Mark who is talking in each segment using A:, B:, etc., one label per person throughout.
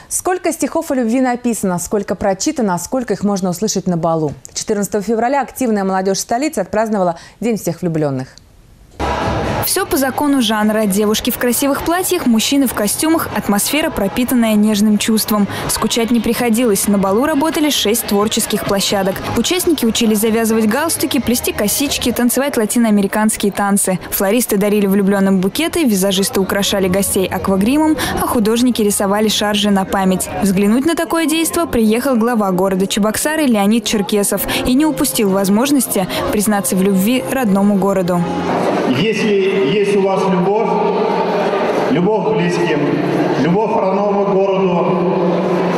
A: Сколько стихов о любви написано, сколько прочитано, а сколько их можно услышать на балу. 14 февраля активная молодежь столицы отпраздновала День всех влюбленных.
B: Все по закону жанра. Девушки в красивых платьях, мужчины в костюмах. Атмосфера, пропитанная нежным чувством. Скучать не приходилось. На балу работали 6 творческих площадок. Участники учились завязывать галстуки, плести косички, танцевать латиноамериканские танцы. Флористы дарили влюбленным букеты, визажисты украшали гостей аквагримом, а художники рисовали шаржи на память. Взглянуть на такое действо приехал глава города Чебоксары Леонид Черкесов и не упустил возможности признаться в любви родному городу.
C: Если есть у вас любовь к близким, любовь к родному городу,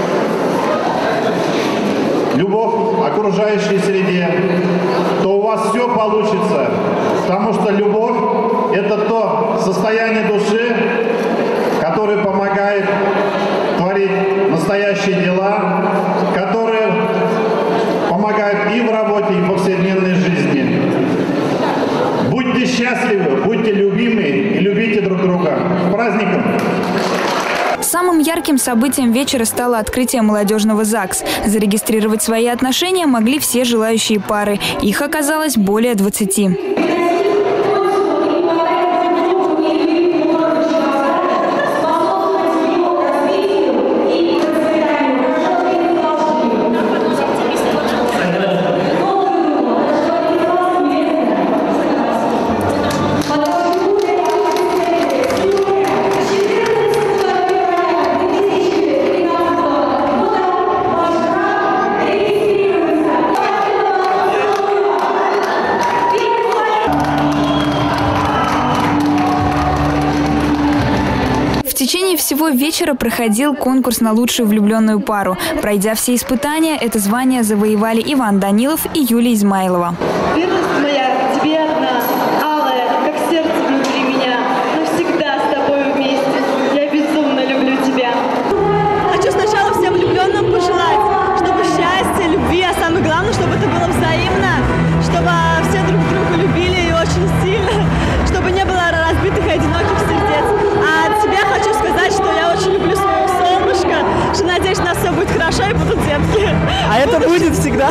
C: любовь к окружающей среде, то у вас все получится. Потому что любовь – это то состояние души, которое помогает творить настоящие дела, которое помогает и в работе, и в повседневной жизни. Будьте счастливы, будьте любимы и любите друг друга. С праздником!
B: Самым ярким событием вечера стало открытие молодежного ЗАГС. Зарегистрировать свои отношения могли все желающие пары. Их оказалось более 20. В течение всего вечера проходил конкурс на лучшую влюбленную пару. Пройдя все испытания, это звание завоевали Иван Данилов и Юлия Измайлова.
D: Верность моя тебе одна, алая, как сердце внутри меня, навсегда с тобой вместе. Я безумно люблю тебя. Хочу сначала всем влюбленным пожелать, чтобы счастья, любви, а самое главное, чтобы это было взаимно, чтобы все друг друга любили и очень сильно, чтобы не было разбитых и одиноких сердец. А от себя хочу сказать, что я очень люблю своего солнышка, что надеюсь, у нас все будет хорошо и будут детки. А это будет всегда.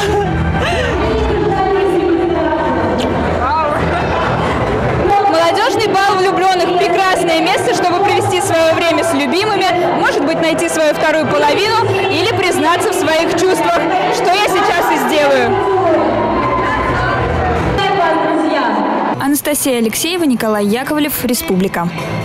B: Молодежный бал влюбленных – прекрасное место, чтобы провести свое время с любимыми, может быть, найти свою вторую половину или признаться в своих чувствах, что я сейчас и сделаю. Анастасия Алексеева, Николай Яковлев, Республика.